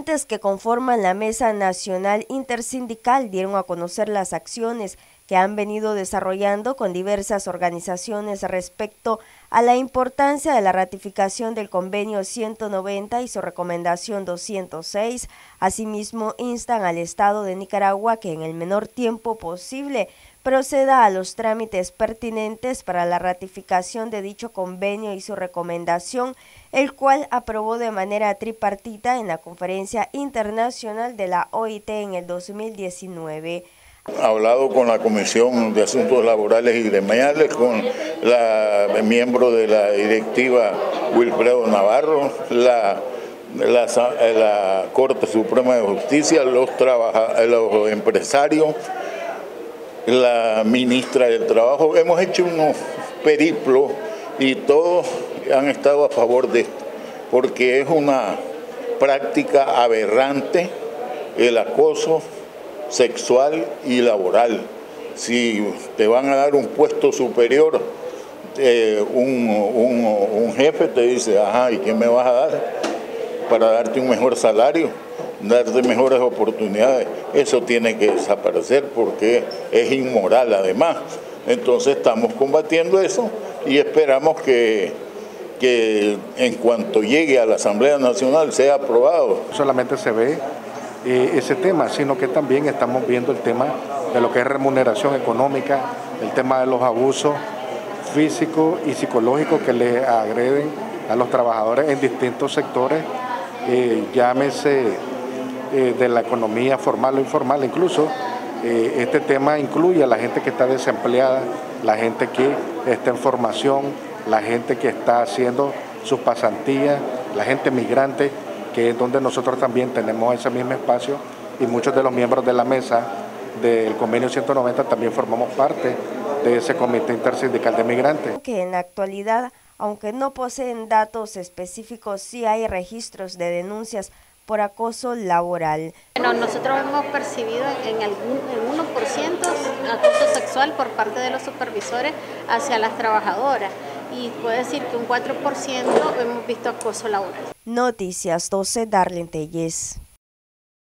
Entes que conforman la Mesa Nacional Intersindical dieron a conocer las acciones que han venido desarrollando con diversas organizaciones respecto a la importancia de la ratificación del Convenio 190 y su recomendación 206. Asimismo, instan al Estado de Nicaragua que en el menor tiempo posible proceda a los trámites pertinentes para la ratificación de dicho convenio y su recomendación, el cual aprobó de manera tripartita en la Conferencia Internacional de la OIT en el 2019. Hablado con la Comisión de Asuntos Laborales y Gremiales, con la miembro de la directiva Wilfredo Navarro, la Corte Suprema de Justicia, los empresarios, la ministra del Trabajo. Hemos hecho unos periplos y todos han estado a favor de esto, porque es una práctica aberrante el acoso sexual y laboral. Si te van a dar un puesto superior, un jefe te dice, ajá, ¿y qué me vas a dar? Para darte un mejor salario, darte mejores oportunidades. Eso tiene que desaparecer porque es inmoral además. Entonces estamos combatiendo eso y esperamos que en cuanto llegue a la Asamblea Nacional sea aprobado. Solamente se ve ese tema, sino que también estamos viendo el tema de lo que es remuneración económica, el tema de los abusos físicos y psicológicos que le agreden a los trabajadores en distintos sectores, llámese de la economía formal o informal. Incluso este tema incluye a la gente que está desempleada, la gente que está en formación, la gente que está haciendo sus pasantías, la gente migrante, que es donde nosotros también tenemos ese mismo espacio, y muchos de los miembros de la mesa del Convenio 190 también formamos parte de ese Comité Intersindical de Migrantes. Que en la actualidad, aunque no poseen datos específicos, sí hay registros de denuncias por acoso laboral. Bueno, nosotros hemos percibido en 1% acoso sexual por parte de los supervisores hacia las trabajadoras, y puede decir que un 4% hemos visto acoso laboral. Noticias 12, Darlene Telles.